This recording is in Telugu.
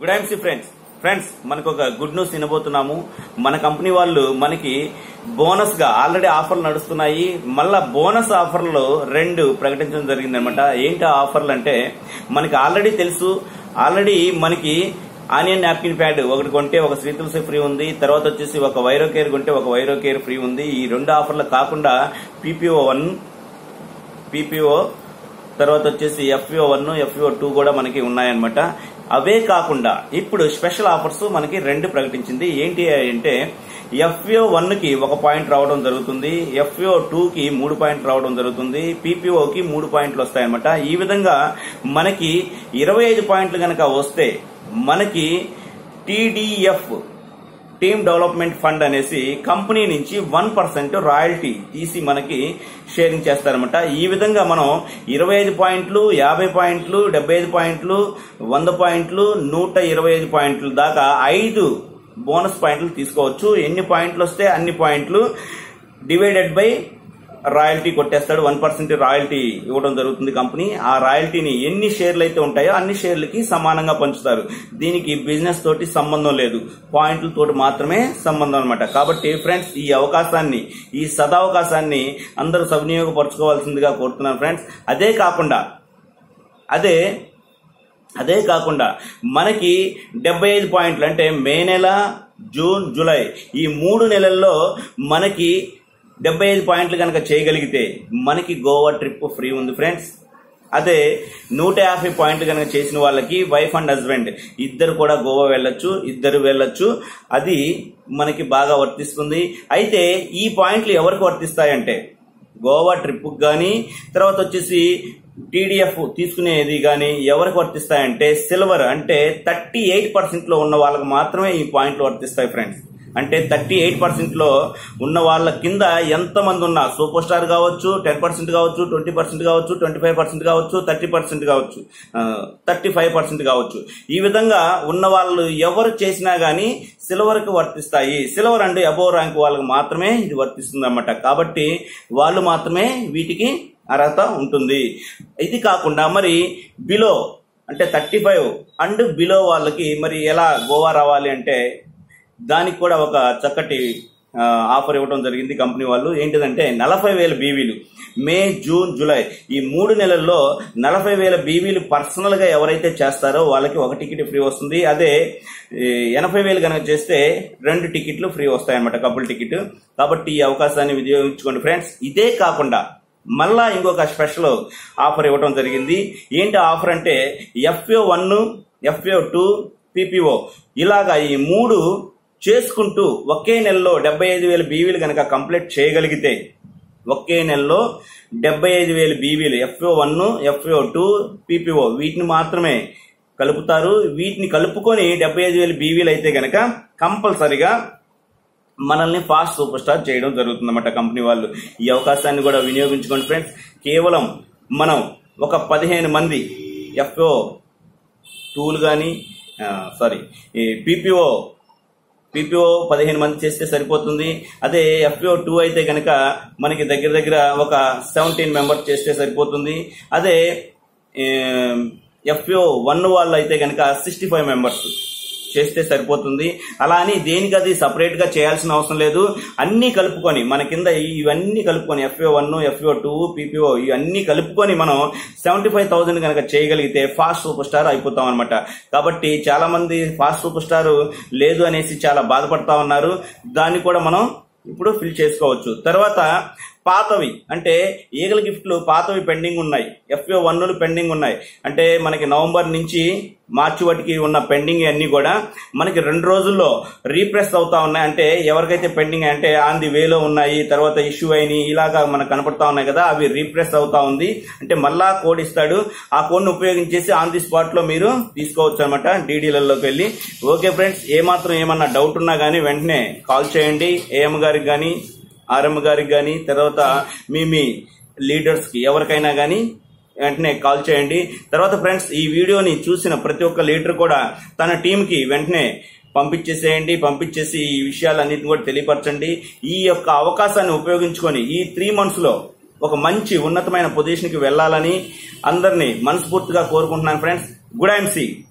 గుడ్ ఐఎంసీ ఫ్రెండ్స్ మనకు ఒక గుడ్ న్యూస్ వినబోతున్నాము. మన కంపెనీ వాళ్ళు మనకి బోనస్ గా ఆల్రెడీ ఆఫర్లు నడుస్తున్నాయి. మళ్ళా బోనస్ ఆఫర్లు 2 ప్రకటించడం జరిగిందనమాట. ఏంటి ఆఫర్లు అంటే మనకి ఆల్రెడీ తెలుసు. ఆల్రెడీ మనకి ఆనియన్ నాప్కిన్ ప్యాడ్ ఒకటి కొంటే ఒక శ్రీ తులసి ఫ్రీ ఉంది. తర్వాత వచ్చేసి ఒక వైరో కేర్ కొంటే ఒక వైరో కేర్ ఫ్రీ ఉంది. ఈ 2 ఆఫర్లు కాకుండా పీపీఓ తర్వాత వచ్చేసి FPO1 FPO2 కూడా మనకి ఉన్నాయన్నమాట. అవే కాకుండా ఇప్పుడు స్పెషల్ ఆఫర్స్ మనకి 2 ప్రకటించింది. ఏంటి అంటే FPO1 కి 1 పాయింట్ రావడం జరుగుతుంది, FPO2 కి 3 పాయింట్ రావడం జరుగుతుంది, PPO కి 3 పాయింట్లు వస్తాయన్నమాట. ఈ విధంగా మనకి 25 పాయింట్లు గనక వస్తే మనకి TDF టీమ్ డెవలప్మెంట్ ఫండ్ అనేసి కంపెనీ నుంచి 1% రాయల్టీ తీసి మనకి షేరింగ్ చేస్తారనమాట. ఈ విధంగా మనం 25 పాయింట్లు, 50 పాయింట్లు, 75 పాయింట్లు, 100 పాయింట్లు, 125 పాయింట్లు దాకా 5 బోనస్ పాయింట్లు తీసుకోవచ్చు. ఎన్ని పాయింట్లు వస్తే అన్ని పాయింట్లు డివైడెడ్ బై రాయల్టీ కొట్టేస్తాడు. 1% రాయల్టీ ఇవ్వడం జరుగుతుంది కంపెనీ. ఆ రాయల్టీని ఎన్ని షేర్లు అయితే ఉంటాయో అన్ని షేర్లకి సమానంగా పంచుతారు. దీనికి బిజినెస్ తోటి సంబంధం లేదు, పాయింట్లతోటి మాత్రమే సంబంధం అనమాట. కాబట్టి ఫ్రెండ్స్ ఈ అవకాశాన్ని, ఈ సదావకాశాన్ని అందరూ సద్వినియోగపరచుకోవాల్సిందిగా కోరుతున్నాను ఫ్రెండ్స్. అదే కాకుండా మనకి 75 పాయింట్లు అంటే మే నెల, జూన్, జూలై ఈ 3 నెలల్లో మనకి 75 పాయింట్లు కనుక చేయగలిగితే మనకి గోవా ట్రిప్ ఫ్రీ ఉంది ఫ్రెండ్స్. అదే 150 పాయింట్లు కనుక చేసిన వాళ్ళకి వైఫ్ అండ్ హస్బెండ్ ఇద్దరు కూడా గోవా వెళ్ళొచ్చు. అది మనకి బాగా వర్తిస్తుంది. అయితే ఈ పాయింట్లు ఎవరికి వర్తిస్తాయంటే గోవా ట్రిప్ కానీ తర్వాత వచ్చేసి TDF తీసుకునేది కానీ ఎవరికి వర్తిస్తాయంటే సిల్వర్ అంటే 38% లో ఉన్న వాళ్ళకి మాత్రమే ఈ పాయింట్లు వర్తిస్తాయి ఫ్రెండ్స్. అంటే 38% లో ఉన్న వాళ్ళ కింద ఎంతమంది ఉన్నా, సూపర్ స్టార్ కావచ్చు, 10% కావచ్చు, 20% కావచ్చు, 25% కావచ్చు, 30% కావచ్చు, 35% కావచ్చు. ఈ విధంగా ఉన్న వాళ్ళు ఎవరు చేసినా గానీ సిల్వర్ కి వర్తిస్తాయి. సిల్వర్ అంటే అబోవ్ ర్యాంక్ వాళ్ళకి మాత్రమే ఇది వర్తిస్తుంది అన్నమాట. కాబట్టి వాళ్ళు మాత్రమే వీటికి అర్హత ఉంటుంది. ఇది కాకుండా మరి బిలో అంటే 35 అండ్ బిలో వాళ్ళకి మరి ఎలా గోవా రావాలి అంటే దానికి కూడా ఒక చక్కటి ఆఫర్ ఇవ్వడం జరిగింది కంపెనీ వాళ్ళు. ఏంటిదంటే 40,000 బీవీలు మే, జూన్, జూలై ఈ 3 నెలల్లో 40,000 బీవీలు పర్సనల్ గా ఎవరైతే చేస్తారో వాళ్ళకి 1 టికెట్ ఫ్రీ వస్తుంది. అదే 80,000 కనుక చేస్తే 2 టికెట్లు ఫ్రీ వస్తాయన్నమాట, కపుల్ టికెట్. కాబట్టి ఈ అవకాశాన్ని వినియోగించుకోండి ఫ్రెండ్స్. ఇదే కాకుండా మళ్ళా ఇంకొక స్పెషల్ ఆఫర్ ఇవ్వడం జరిగింది. ఏంటి ఆఫర్ అంటే FPO1, FPO2, PPO ఇలాగా ఈ 3 చేసుకుంటూ ఒకే నెలలో 75,000 బీవీలు కనుక కంప్లీట్ చేయగలిగితే ఒకే నెలలో 75,000 బీవీలు FPO1, FPO2, PPO వీటిని మాత్రమే కలుపుతారు. వీటిని కలుపుకొని 75,000 బీవీలు అయితే గనక కంపల్సరిగా మనల్ని ఫాస్ట్ సూపర్ స్టార్ చేయడం జరుగుతుందన్నమాట కంపెనీ వాళ్ళు. ఈ అవకాశాన్ని కూడా వినియోగించుకోండి ఫ్రెండ్స్. కేవలం మనం ఒక 15 మంది FPO2లు కానీ PPO 15 మంది చేస్తే సరిపోతుంది. అదే FPO2 అయితే కనుక మనకి దగ్గర ఒక 17 మెంబర్స్ చేస్తే సరిపోతుంది. అదే FPO1 వాళ్ళు అయితే కనుక 65 మెంబర్స్ చేస్తే సరిపోతుంది. అలా అని దేనికది సపరేట్ గా చేయాల్సిన అవసరం లేదు. అన్ని కలుపుకొని మన కింద ఇవన్నీ కలుపుకొని FPO1, FPO2, PPO ఇవన్నీ కలుపుకొని మనం 75,000 కనుక చేయగలిగితే ఫాస్ట్ సూపర్ స్టార్ అయిపోతాం అనమాట. కాబట్టి చాలా మంది ఫాస్ట్ సూపర్ స్టార్ లేదు అనేసి చాలా బాధపడతా ఉన్నారు. దాన్ని కూడా మనం ఇప్పుడు ఫిల్ చేసుకోవచ్చు. తర్వాత పాతవి అంటే ఈగల గిఫ్ట్లు పాతవి పెండింగ్ ఉన్నాయి, FPO1లు పెండింగ్ ఉన్నాయి. అంటే మనకి నవంబర్ నుంచి మార్చి వాటికి ఉన్న పెండింగ్ అన్ని కూడా మనకి 2 రోజుల్లో రీప్రెస్ అవుతా ఉన్నాయి. అంటే ఎవరికైతే పెండింగ్ అంటే ఆన్ ది వేలో ఉన్నాయి, తర్వాత ఇష్యూ అయినాయి, ఇలాగా మనకు కనపడతా ఉన్నాయి కదా, అవి రీప్రెస్ అవుతా ఉంది. అంటే మళ్ళా కోడ్ ఇస్తాడు. ఆ కోడ్ ను ఉపయోగించేసి ఆన్ ది స్పాట్ లో మీరు తీసుకోవచ్చు అనమాట డీడీలలోకి వెళ్ళి. ఓకే ఫ్రెండ్స్, ఏమన్నా డౌట్ ఉన్నా గానీ వెంటనే కాల్ చేయండి. AM గారికి కానీ, RM గారికి కానీ, తర్వాత మీ లీడర్స్ కి ఎవరికైనా కానీ వెంటనే కాల్ చేయండి. తర్వాత ఫ్రెండ్స్ ఈ వీడియోని చూసిన ప్రతి ఒక్క లీడర్ కూడా తన టీం కి వెంటనే పంపించేసి ఈ విషయాలన్నింటిని కూడా తెలియపరచండి. ఈ యొక్క అవకాశాన్ని ఉపయోగించుకొని ఈ 3 మంత్స్ లో ఒక మంచి ఉన్నతమైన పొజిషన్ కి వెళ్లాలని అందరినీ మనస్ఫూర్తిగా కోరుకుంటున్నాను ఫ్రెండ్స్. Good IMC.